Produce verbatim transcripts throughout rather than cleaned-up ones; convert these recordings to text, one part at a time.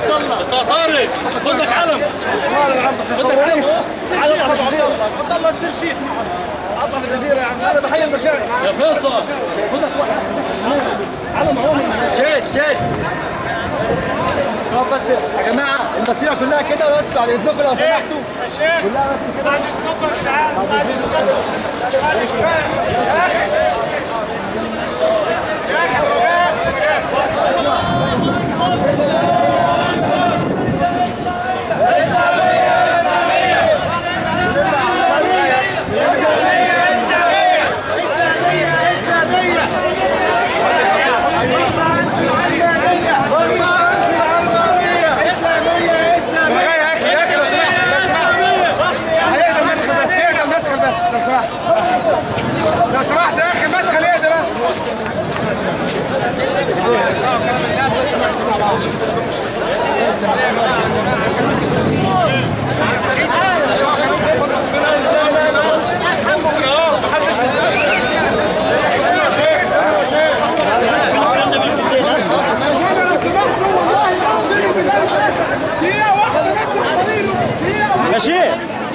عبد الله انت طارق خد لك علم. مالك يا عم بس خد لك علم اهو. اطلع في الجزيره عبد الله اشتري شيء اطلع في الجزيره يا عم انا بحيي المشايخ يا فيصل خد لك واحد علم اهو. شيخ شيخ بس يا جماعه المسيره كلها كده بس بعد اذنكم لو سمحتوا يا شيخ بعد اذنكم يا جدعان بعد لو سمحت يا اخي مدخل ايه ده بس يا شيخ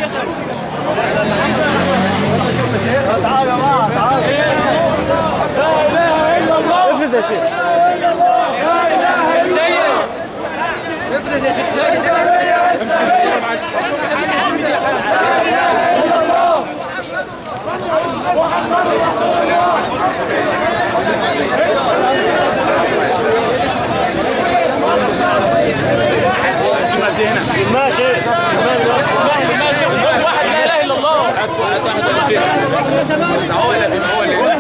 تعال يا جماعه تعال لا اله الا الله افرض يا شيخ لا اله الا الله افرض يا شيخ سيد لا اله الا الله محمد رسول الله ماشي ماشي واحد لا اله الا الله. بس هو اللي هو اللي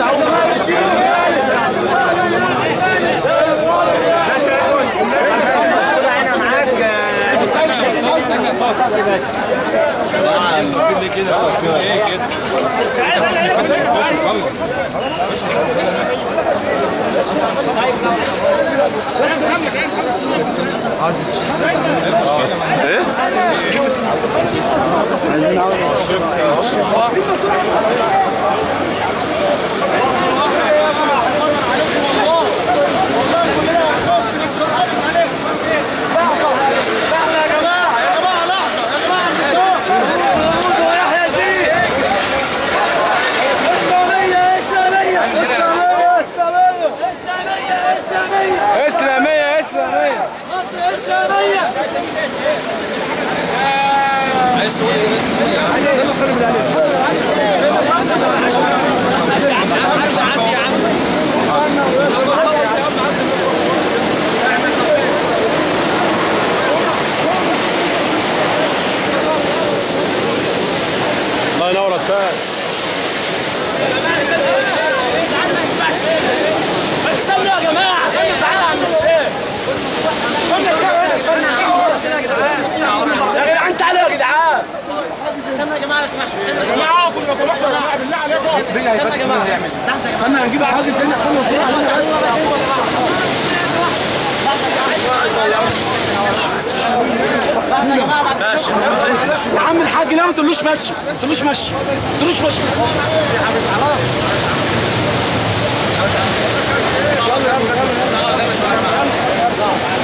ايه عايزين الله ينور السائل ما تستنوا يا جماعه خلينا تعالى يا عم الشيخ. يا جدعان تعالوا يا جدعان. استنوا يا جماعه لو سمحتوا استنوا يا جماعه اقفوا لو سمحتوا يا جماعه بالله عليكم. استنوا يا جماعه لحظه يا جماعه استنى هنجيب حاجز هنا يا عم الحاج لا ما تقولوش مشي ما تقولوش مشي ما تقولوش مشي خلاص